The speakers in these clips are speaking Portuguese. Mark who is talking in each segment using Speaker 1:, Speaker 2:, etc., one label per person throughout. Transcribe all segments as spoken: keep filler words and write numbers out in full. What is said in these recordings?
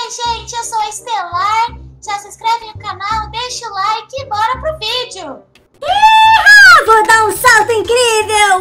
Speaker 1: Oi, gente, eu sou a Estelar. Já se inscreve no canal, deixa o like e bora pro vídeo.
Speaker 2: Iha! Vou dar um salto incrível!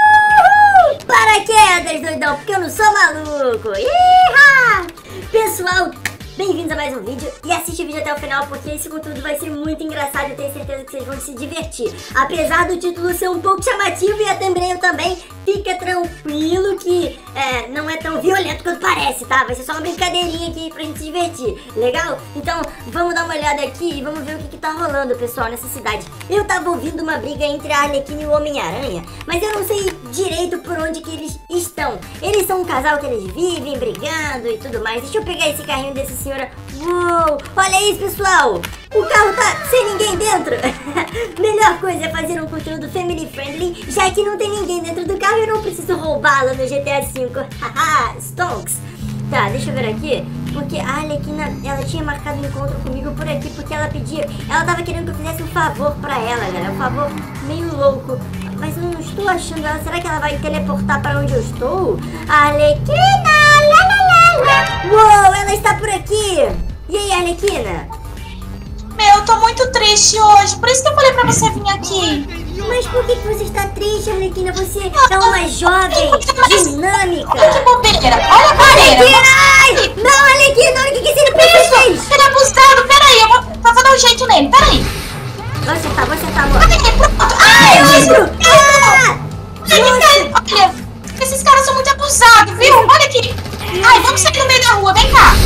Speaker 2: Uhul! Paraquedas, doidão, porque eu não sou maluco! Iha! Pessoal, bem-vindos a mais um vídeo e assiste o vídeo até o final porque esse conteúdo vai ser muito engraçado e eu tenho certeza que vocês vão se divertir. Apesar do título ser um pouco chamativo e a thumbnail também, fica tranquilo que é, não é tão violento quanto parece, tá? Vai ser só uma brincadeirinha aqui pra gente se divertir, legal? Então vamos dar uma olhada aqui e vamos ver o que, que tá rolando, pessoal, nessa cidade. Eu tava ouvindo uma briga entre a Arlequina e o Homem-Aranha, mas eu não sei direito por onde que eles estão. Eles são um casal que eles vivem brigando e tudo mais. Deixa eu pegar esse carrinho desse senhor. Uou, olha isso, pessoal! O carro tá sem ninguém dentro. Melhor coisa é fazer um conteúdo family friendly, já que não tem ninguém dentro do carro e eu não preciso roubá-lo no G T A cinco. Haha, Stonks. Tá, deixa eu ver aqui. Porque a Arlequina, ela tinha marcado um encontro comigo por aqui, porque ela pedia, ela tava querendo que eu fizesse um favor pra ela, galera. Um favor meio louco. Mas eu não estou achando ela. Será que ela vai teleportar pra onde eu estou? Arlequina! Lá, lá, lá, lá. Uou, ela está por aqui! E aí, Arlequina?
Speaker 1: Meu, eu tô muito triste hoje, por isso que eu falei pra você vir aqui.
Speaker 2: Mas por que, que você está triste, Arlequina? Você é uma jovem, dinâmica.
Speaker 1: Olha que bobeira, olha a bobeira.
Speaker 2: Arlequina! Ai! Não, Arlequina, olha o que, que esse N P C fez!
Speaker 1: Ele é abusado, peraí, eu vou, vou dar um jeito nele, peraí.
Speaker 2: Vou acertar, vou acertar, amor.
Speaker 1: Olha, pronto. Ai,
Speaker 2: monstro! Ah!
Speaker 1: Olha, olha, esses caras são muito abusados, viu? Olha aqui. Ai, vamos sair no meio da rua, vem cá.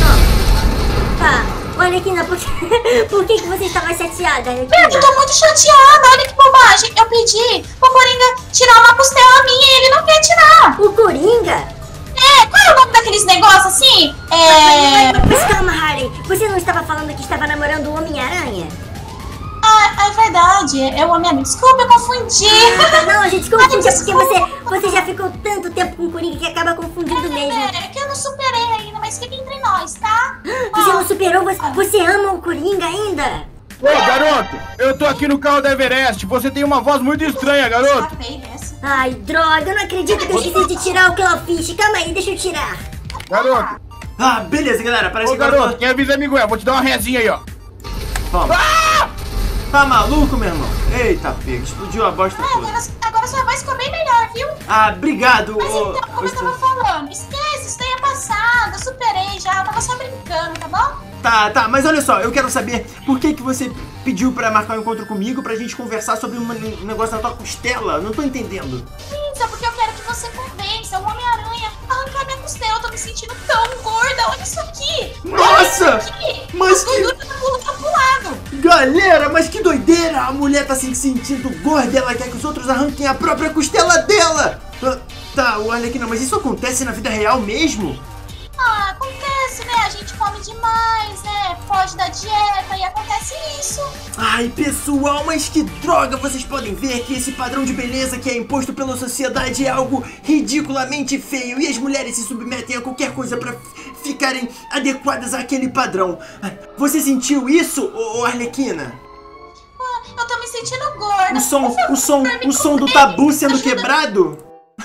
Speaker 2: Tá, Arlequina, por que, por que, que você estava chateada, Arlequina?
Speaker 1: Eu tô muito chateada, olha que bobagem. Eu pedi pro Coringa tirar uma costela minha e ele não quer tirar.
Speaker 2: O Coringa?
Speaker 1: É, qual é o nome daqueles negócios assim? É...
Speaker 2: Mas, mas calma, Harley, você não estava falando que estava namorando o Homem-Aranha?
Speaker 1: Ah, é verdade, é o Homem-Aranha. Desculpa, eu confundi.
Speaker 2: Ah, não, a gente confunde, é porque você, você já ficou tanto tempo com o Coringa que acaba confundindo mesmo.
Speaker 1: É, é que eu não superei ainda, mas fica entre nós, tá?
Speaker 2: Você não superou? Você, você ama o Coringa ainda?
Speaker 3: Ô, garoto, eu tô aqui no carro da Everest. Você tem uma voz muito estranha, garoto.
Speaker 2: Ai, droga, eu não acredito que eu esqueci de tirar o Clawfish. Calma aí, deixa eu tirar.
Speaker 3: Garoto.
Speaker 4: Ah, beleza, galera. Parece
Speaker 3: Ô,
Speaker 4: que agora...
Speaker 3: garoto, quem avisa é Miguel. Vou te dar uma rezinha aí, ó.
Speaker 4: Toma.
Speaker 3: Ah!
Speaker 4: Tá maluco, meu irmão? Eita, pega, explodiu a bosta
Speaker 1: Ah,
Speaker 4: toda.
Speaker 1: agora, agora sua voz ficou bem melhor, viu?
Speaker 4: Ah, obrigado.
Speaker 1: Mas
Speaker 4: ô,
Speaker 1: então, como
Speaker 4: ô,
Speaker 1: eu tava falando, esquece, isso daí é passado, eu superei já, eu tava só brincando, tá bom?
Speaker 4: Tá, tá, mas olha só, eu quero saber por que que você pediu pra marcar um encontro comigo pra gente conversar sobre uma- um negócio da tua costela. Não tô entendendo.
Speaker 1: Isso é porque eu quero que você convença o Homem-Aranha a arrancar minha costela, eu tô me sentindo tão gorda, olha isso aqui!
Speaker 4: Nossa!
Speaker 1: Olha isso aqui!
Speaker 4: Mas
Speaker 1: a
Speaker 4: que-
Speaker 1: gordura tá pulando pro lado!
Speaker 4: Galera, mas que doideira! A mulher tá se sentindo gorda, ela quer que os outros arranquem a própria costela dela! Ah, tá, o Arlequina, mas isso acontece na vida real mesmo?
Speaker 1: Ah, acontece, né? A gente come demais, né? Foge da dieta e acontece isso.
Speaker 4: Ai, pessoal, mas que droga! Vocês podem ver que esse padrão de beleza que é imposto pela sociedade é algo ridiculamente feio e as mulheres se submetem a qualquer coisa pra ficarem adequadas àquele padrão. Você sentiu isso, ô Arlequina?
Speaker 1: Ah, eu tô me sentindo gorda.
Speaker 4: O som,
Speaker 1: Por favor,
Speaker 4: o som,
Speaker 1: me
Speaker 4: o som do
Speaker 1: convence.
Speaker 4: tabu sendo
Speaker 1: Ajuda-
Speaker 4: quebrado?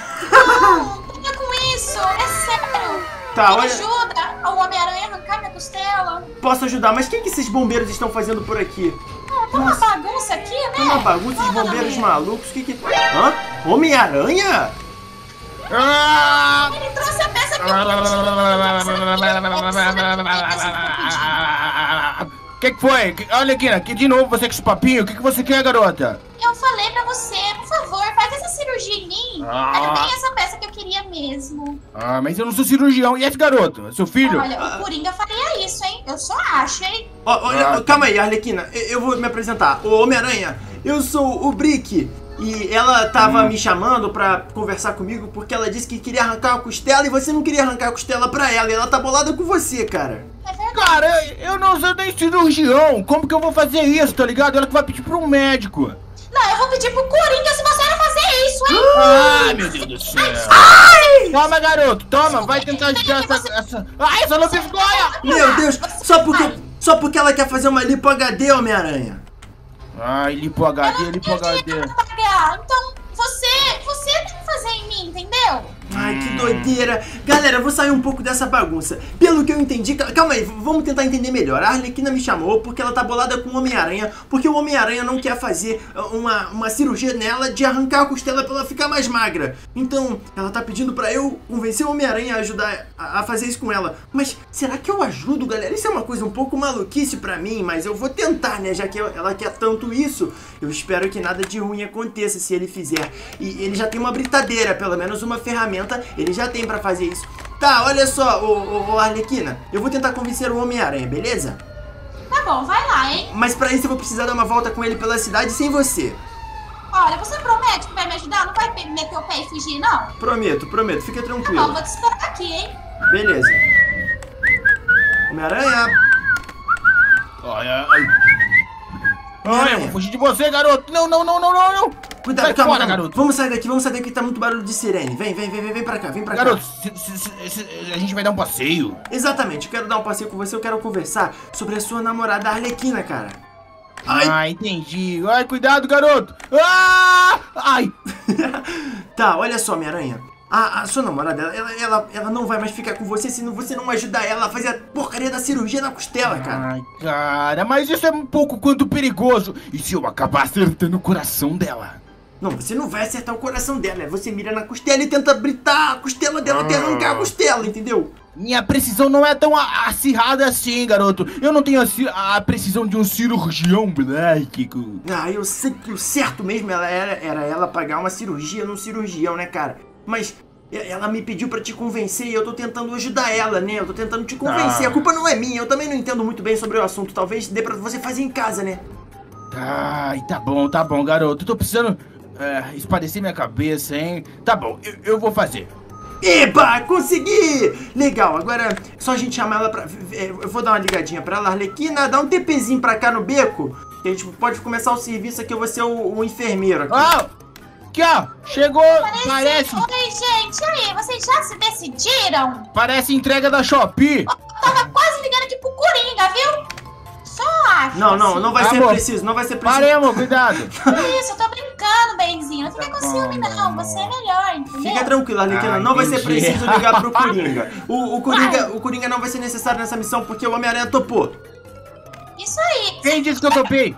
Speaker 1: Não, para com isso, é sério.
Speaker 4: Tá,
Speaker 1: Me
Speaker 4: olha-
Speaker 1: ajuda o Homem-Aranha a arrancar minha costela.
Speaker 4: Posso ajudar, mas o que, que esses bombeiros estão fazendo por aqui?
Speaker 1: Ah, tá uma bagunça aqui, né?
Speaker 4: Tá uma bagunça de
Speaker 1: Fala,
Speaker 4: bombeiros
Speaker 1: Homem.
Speaker 4: malucos, o que que... Hã? Homem-Aranha?
Speaker 3: Ah!
Speaker 1: Ele trouxe a peça que eu
Speaker 3: O que que foi? Que- Olha aqui, aqui de novo você com esse papinho. O que que você quer, garota?
Speaker 1: Eu falei pra você, por favor, faz essa cirurgia em mim.
Speaker 3: Ah.
Speaker 1: Era bem essa peça que eu queria mesmo.
Speaker 3: Ah, mas eu não sou cirurgião. E esse garoto? É seu filho?
Speaker 1: Olha, o Coringa faria isso, hein? Eu só acho, hein?
Speaker 4: Ó, olha,
Speaker 3: Ah.
Speaker 4: ó, calma aí, Arlequina, eu, eu vou me apresentar. Ô, Homem-Aranha, eu sou o Brick. E ela tava
Speaker 3: Hum.
Speaker 4: me chamando pra conversar comigo porque ela disse que queria arrancar a costela e você não queria arrancar a costela pra ela. E ela tá bolada com você, cara.
Speaker 1: É verdade.
Speaker 3: Cara, eu não sou nem cirurgião. Como que eu vou fazer isso, tá ligado? Ela que vai pedir pra um médico.
Speaker 1: Não, eu vou pedir pro Coringa se você não fazer isso, hein?
Speaker 3: Ai, meu Deus do céu. Toma, garoto, toma. Vai tentar ajudar essa... essa... Ai, essa lobisgoia!
Speaker 4: Meu Deus, só porque, só porque ela quer fazer uma lipo H D, Homem-Aranha.
Speaker 3: Ai, lipo H D, lipo H D.
Speaker 1: Pagar. Então, você, você tem que fazer em mim, entendeu?
Speaker 4: Ai, que doideira. Galera, eu vou sair um pouco dessa bagunça. Pelo que eu entendi... Calma aí, vamos tentar entender melhor. A Arlequina me chamou porque ela tá bolada com o Homem-Aranha, porque o Homem-Aranha não quer fazer uma, uma cirurgia nela de arrancar a costela pra ela ficar mais magra. Então, ela tá pedindo pra eu convencer o Homem-Aranha a ajudar a, a fazer isso com ela. Mas será que eu ajudo, galera? Isso é uma coisa um pouco maluquice pra mim, mas eu vou tentar, né? Já que ela quer tanto isso, eu espero que nada de ruim aconteça se ele fizer. E ele já tem uma britadeira, pelo menos uma ferramenta, ele já tem pra fazer isso. Tá, olha só, ô, ô, ô Arlequina, eu vou tentar convencer o Homem-Aranha, beleza?
Speaker 1: Tá bom, vai lá, hein?
Speaker 4: Mas pra isso eu vou precisar dar uma volta com ele pela cidade sem você.
Speaker 1: Olha, você promete que vai me ajudar? Não vai meter o pé e fugir, não?
Speaker 4: Prometo, prometo, fica
Speaker 1: Tá
Speaker 4: tranquilo.
Speaker 1: bom, vou te esperar aqui, hein?
Speaker 4: Beleza. Homem-Aranha.
Speaker 3: Ai, ai, ai. Ai, eu vou fugir de você, garoto. Não, não, não, não, não, não.
Speaker 4: Cuidado,
Speaker 3: Sai
Speaker 4: calma,
Speaker 3: fora,
Speaker 4: calma.
Speaker 3: garoto.
Speaker 4: Vamos sair daqui, vamos sair daqui, tá muito barulho de sirene. Vem, vem, vem, vem, vem pra cá, vem pra
Speaker 3: Garoto,
Speaker 4: cá.
Speaker 3: se- se- se- se- a gente vai dar um passeio.
Speaker 4: Exatamente, eu quero dar um passeio com você, eu quero conversar sobre a sua namorada Arlequina, cara. Ai.
Speaker 3: Ah, entendi. Ai, cuidado, garoto. Ah! Ai.
Speaker 4: Tá, olha só, Homem-Aranha. A, a sua namorada, ela, ela, ela não vai mais ficar com você se não- você não ajudar ela a fazer a porcaria da cirurgia na costela, cara.
Speaker 3: Ai, cara, mas isso é um pouco quanto perigoso. E se eu acabar acertando o coração dela?
Speaker 4: Não, você não vai acertar o coração dela, é você mira na costela e tenta britar a costela dela até arrancar a costela, entendeu?
Speaker 3: Minha precisão não é tão a- acirrada assim, garoto. Eu não tenho a, ci- a precisão de um cirurgião, moleque.
Speaker 4: Ah, eu sei que o certo mesmo ela era, era ela pagar uma cirurgia num cirurgião, né, cara? Mas e- ela me pediu pra te convencer e eu tô tentando ajudar ela, né? Eu tô tentando te convencer.
Speaker 3: Ah.
Speaker 4: A culpa não é minha, eu também não entendo muito bem sobre o assunto. Talvez dê pra você fazer em casa, né?
Speaker 3: Ai, tá bom, tá bom, garoto. Tô precisando é, esparecer minha cabeça, hein? Tá bom, eu, eu vou fazer.
Speaker 4: Eba, consegui! Legal, agora é só a gente chamar ela pra... é, eu vou dar uma ligadinha pra ela. Arlequina, dá um TPzinho pra cá no beco, que a gente pode começar o serviço aqui, eu vou ser o, o enfermeiro aqui.
Speaker 3: Ah! Aqui, ó! Chegou! Parece!
Speaker 1: Oi, gente, e aí? Vocês já se decidiram?
Speaker 3: Parece entrega da Shopee!
Speaker 1: Eu tava quase ligando aqui pro Coringa, viu? Só acho.
Speaker 4: Não, não,
Speaker 1: assim.
Speaker 4: não vai
Speaker 3: Tá
Speaker 4: ser
Speaker 3: bom.
Speaker 4: preciso, não vai ser preciso.
Speaker 3: Paremos, cuidado!
Speaker 1: Isso, eu tô brincando, benzinho. Não fica
Speaker 3: Tá
Speaker 1: com ciúme,
Speaker 3: bom,
Speaker 1: não. Você é melhor, entendeu?
Speaker 4: Fica tranquilo, Arlequina,
Speaker 3: Ah,
Speaker 4: não vai ser
Speaker 3: entendi.
Speaker 4: preciso ligar pro Coringa. O, o Coringa. O Coringa não vai ser necessário nessa missão porque o Homem-Aranha topou.
Speaker 1: Isso aí.
Speaker 3: Quem disse que eu topei?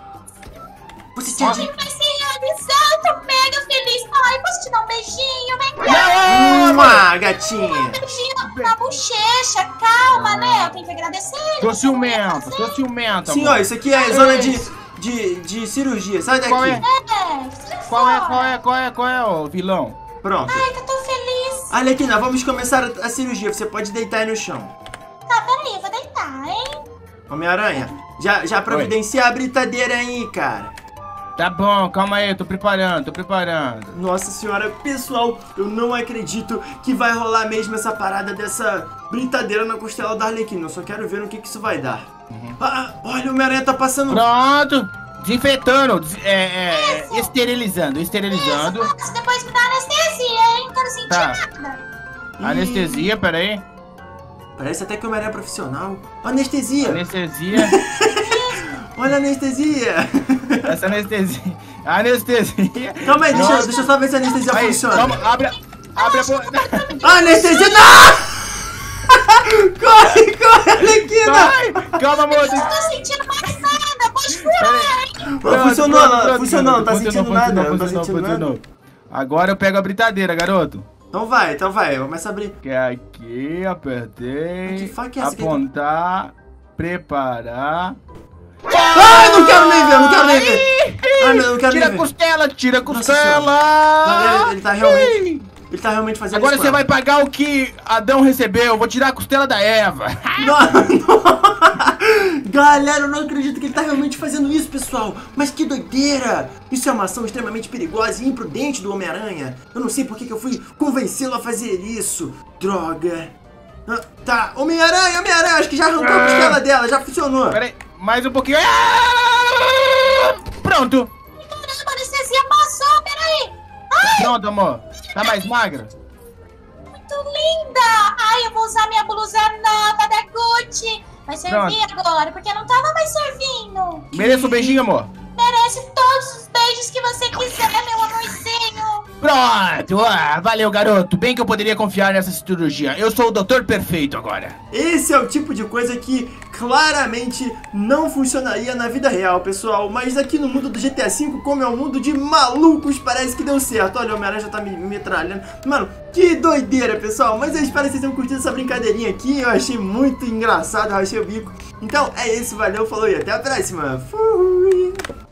Speaker 4: Você tinha
Speaker 1: Vai
Speaker 4: dito.
Speaker 1: ser realizado, tô mega feliz. Ai, posso te dar um beijinho? Vem cá.
Speaker 4: Uma gatinha.
Speaker 1: Beijinho na, na bochecha. Calma, né? Eu tenho que agradecer ele.
Speaker 3: Tô ciumento, tô ciumento,
Speaker 4: Sim,
Speaker 3: amor.
Speaker 4: ó, isso aqui é zona de, de, de cirurgia. Sai daqui.
Speaker 3: Qual é?
Speaker 1: É, sai
Speaker 3: Qual é,
Speaker 1: fora.
Speaker 3: qual é, qual é, qual é, ô vilão?
Speaker 4: Pronto.
Speaker 1: Ai, que eu tô feliz.
Speaker 4: Arlequina, vamos começar a, a cirurgia. Você pode deitar aí no chão.
Speaker 1: Tá, peraí, eu vou deitar, hein?
Speaker 4: Homem-Aranha, já, já providencia a britadeira aí, cara.
Speaker 3: Tá bom, calma aí, tô preparando, tô preparando.
Speaker 4: Nossa senhora, pessoal, eu não acredito que vai rolar mesmo essa parada dessa britadeira na costela da Arlequina. Eu só quero ver no que, que isso vai dar.
Speaker 3: Uhum.
Speaker 4: Ah, olha, o Homem-Aranha tá passando...
Speaker 3: Pronto, desinfetando, des- é, é, é, esterilizando, esterilizando.
Speaker 1: Isso, mas depois me dá anestesia, hein? Não quero sentir
Speaker 3: Tá.
Speaker 1: nada.
Speaker 4: Ih,
Speaker 3: Anestesia, peraí.
Speaker 4: Parece até que o Homem-Aranha é profissional. Anestesia,
Speaker 3: Anestesia,
Speaker 4: olha a anestesia.
Speaker 3: essa anestesia, anestesia.
Speaker 4: Calma aí, deixa, eu-
Speaker 3: Nossa.
Speaker 4: deixa eu só ver se a anestesia
Speaker 3: Aí,
Speaker 4: funciona.
Speaker 3: calma, abre, a- abre a boca.
Speaker 4: Ah, anestesia, não! Corre, corre, Arlequina!
Speaker 3: Vai, calma, amor.
Speaker 1: Não tô sentindo mais nada. Pode furar, hein?
Speaker 4: Ó, funcionou, não, funcionou, não tá sentindo nada, não tá
Speaker 3: funcionou,
Speaker 4: sentindo nada.
Speaker 3: funcionou. Agora eu pego a britadeira, garoto.
Speaker 4: Então vai, então vai, começa a abrir.
Speaker 3: Que é aqui, apertei.
Speaker 4: Que faca é essa que-
Speaker 3: apontar, preparar.
Speaker 4: Ai, não quero nem ver, não quero nem ver. Ai, meu, não quero
Speaker 3: Tira a
Speaker 4: nem ver.
Speaker 3: costela, tira a
Speaker 4: Nossa
Speaker 3: costela.
Speaker 4: Não, ele, ele tá realmente, ele tá realmente fazendo
Speaker 3: Agora
Speaker 4: isso.
Speaker 3: você vai pagar o que Adão recebeu. Eu vou tirar a costela da Eva.
Speaker 4: Não, não. Galera, eu não acredito que ele tá realmente fazendo isso, pessoal. Mas que doideira. Isso é uma ação extremamente perigosa e imprudente do Homem-Aranha. Eu não sei por que que eu fui convencê-lo a fazer isso. Droga. Ah, tá, Homem-Aranha, Homem-Aranha, acho que já arrancou a costela dela, já funcionou.
Speaker 3: Pera aí, mais um pouquinho. Ah! Pronto.
Speaker 1: Caramba, a anestesia passou, peraí.
Speaker 3: Pronto, amor. Tá mais magra?
Speaker 1: Muito linda. Ai, eu vou usar minha blusa nova da Gucci. Vai servir agora, porque não tava mais servindo.
Speaker 3: Mereço um beijinho, amor.
Speaker 1: Merece todos os beijos que você quiser, meu amorzinho.
Speaker 3: Pronto, ah, valeu, garoto. Bem que eu poderia confiar nessa cirurgia. Eu sou o doutor perfeito agora.
Speaker 4: Esse é o tipo de coisa que claramente não funcionaria na vida real, pessoal. Mas aqui no mundo do G T A cinco, como é um mundo de malucos, parece que deu certo. Olha, o Homem-Aranha já tá me metralhando. Mano, que doideira, pessoal. Mas eu espero que vocês tenham curtido essa brincadeirinha aqui. Eu achei muito engraçado, eu achei o bico. Então é isso, valeu, falou e até a próxima. Fui!